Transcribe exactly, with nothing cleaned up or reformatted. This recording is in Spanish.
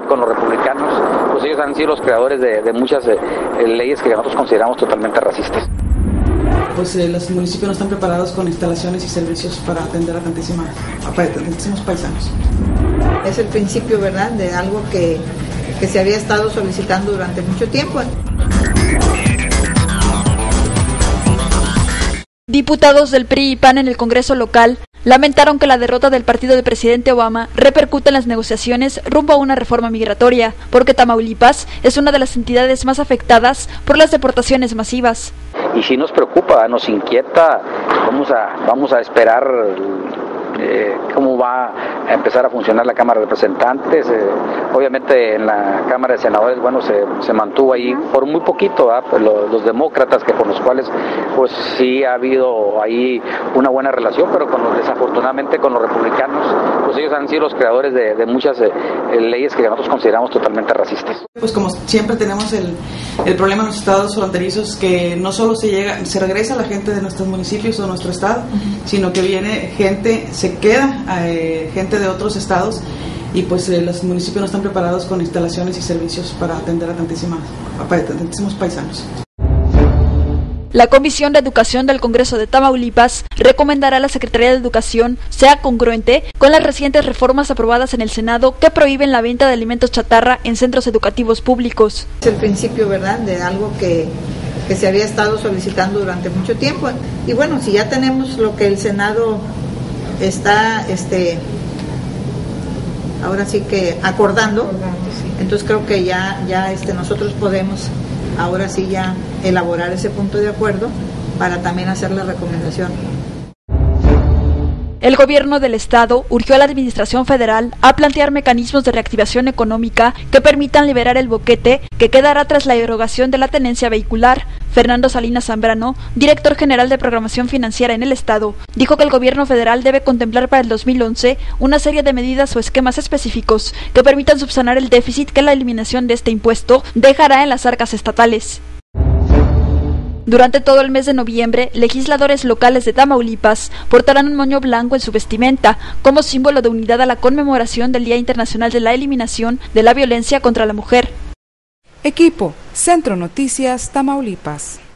con los republicanos, pues ellos han sido los creadores de, de muchas eh, leyes que nosotros consideramos totalmente racistas. Pues eh, los municipios no están preparados con instalaciones y servicios para atender a, tantísima, a tantísimos paisanos. Es el principio, ¿verdad?, de algo que, que se había estado solicitando durante mucho tiempo. Diputados del P R I y P A N en el Congreso local lamentaron que la derrota del partido del presidente Obama repercute en las negociaciones rumbo a una reforma migratoria, porque Tamaulipas es una de las entidades más afectadas por las deportaciones masivas. Y sí nos preocupa, nos inquieta, vamos a, vamos a esperar eh, cómo va a empezar a funcionar la Cámara de Representantes. Eh, obviamente en la Cámara de Senadores, bueno, se, se mantuvo ahí por muy poquito, ¿eh? Pues los, los demócratas, que con los cuales pues sí ha habido ahí una buena relación, pero con los, desafortunadamente con los republicanos, pues ellos han sido los creadores de, de muchas eh, leyes que nosotros consideramos totalmente racistas. Pues como siempre tenemos el, el problema en los estados fronterizos, que no solo se llega, se regresa la gente de nuestros municipios o de nuestro estado, uh-huh. sino que viene gente, se queda eh, gente de otros estados, y pues eh, los municipios no están preparados con instalaciones y servicios para atender a, tantísima, a tantísimos paisanos. La Comisión de Educación del Congreso de Tamaulipas recomendará a la Secretaría de Educación sea congruente con las recientes reformas aprobadas en el Senado que prohíben la venta de alimentos chatarra en centros educativos públicos. Es el principio, ¿verdad?, de algo que, que se había estado solicitando durante mucho tiempo. Y bueno, si ya tenemos lo que el Senado está, este, ahora sí que acordando, entonces creo que ya, ya este, nosotros podemos ahora sí ya elaborar ese punto de acuerdo para también hacer la recomendación. El gobierno del estado urgió a la administración federal a plantear mecanismos de reactivación económica que permitan liberar el boquete que quedará tras la erogación de la tenencia vehicular. Fernando Salinas Zambrano, director general de programación financiera en el estado, dijo que el gobierno federal debe contemplar para el dos mil once una serie de medidas o esquemas específicos que permitan subsanar el déficit que la eliminación de este impuesto dejará en las arcas estatales. Durante todo el mes de noviembre, legisladores locales de Tamaulipas portarán un moño blanco en su vestimenta como símbolo de unidad a la conmemoración del Día Internacional de la Eliminación de la Violencia contra la Mujer. Equipo, Centro Noticias, Tamaulipas.